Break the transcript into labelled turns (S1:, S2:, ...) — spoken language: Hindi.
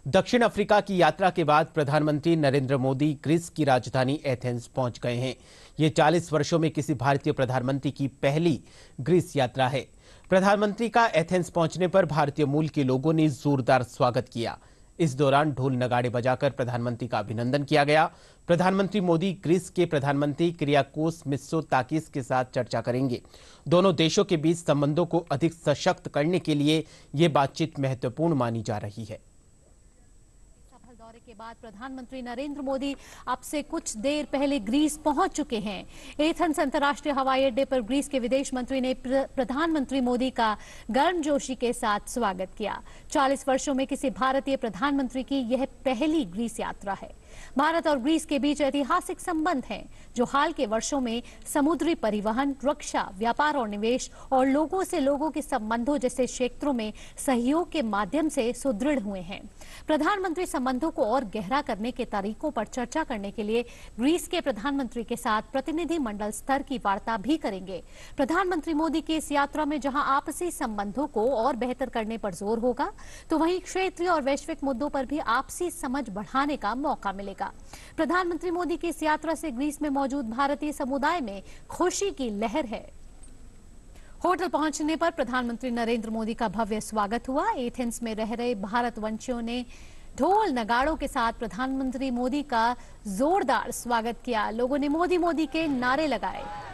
S1: दक्षिण अफ्रीका की यात्रा के बाद प्रधानमंत्री नरेंद्र मोदी ग्रीस की राजधानी एथेंस पहुंच गए हैं। ये 40 वर्षों में किसी भारतीय प्रधानमंत्री की पहली ग्रीस यात्रा है। प्रधानमंत्री का एथेंस पहुंचने पर भारतीय मूल के लोगों ने जोरदार स्वागत किया। इस दौरान ढोल नगाड़े बजाकर प्रधानमंत्री का अभिनंदन किया गया। प्रधानमंत्री मोदी ग्रीस के प्रधानमंत्री किरियाकोस मित्सोताकिस के साथ चर्चा करेंगे। दोनों देशों के बीच संबंधों को अधिक सशक्त करने के लिए ये बातचीत महत्वपूर्ण मानी जा रही है।
S2: दौरे के बाद प्रधानमंत्री नरेंद्र मोदी अब से कुछ देर पहले ग्रीस पहुंच चुके हैं। एथेंस अंतर्राष्ट्रीय हवाई अड्डे पर ग्रीस के विदेश मंत्री ने प्रधानमंत्री मोदी का गर्मजोशी के साथ स्वागत किया। 40 वर्षों में किसी भारतीय प्रधानमंत्री की यह पहली ग्रीस यात्रा है। भारत और ग्रीस के बीच ऐतिहासिक संबंध हैं, जो हाल के वर्षों में समुद्री परिवहन, रक्षा, व्यापार और निवेश और लोगों से लोगों के संबंधों जैसे क्षेत्रों में सहयोग के माध्यम से सुदृढ़ हुए हैं। प्रधानमंत्री संबंधों को और गहरा करने के तरीकों पर चर्चा करने के लिए ग्रीस के प्रधानमंत्री के साथ प्रतिनिधि मंडल स्तर की वार्ता भी करेंगे। प्रधानमंत्री मोदी की इस यात्रा में जहां आपसी संबंधों को और बेहतर करने पर जोर होगा, तो वहीं क्षेत्रीय और वैश्विक मुद्दों पर भी आपसी समझ बढ़ाने का मौका मिलेगा। प्रधानमंत्री मोदी की इस यात्रा से ग्रीस में मौजूद भारतीय समुदाय में खुशी की लहर है। होटल पहुंचने पर प्रधानमंत्री नरेंद्र मोदी का भव्य स्वागत हुआ। एथेंस में रह रहे भारतवंशियों ने ढोल नगाड़ों के साथ प्रधानमंत्री मोदी का जोरदार स्वागत किया। लोगों ने मोदी मोदी के नारे लगाए।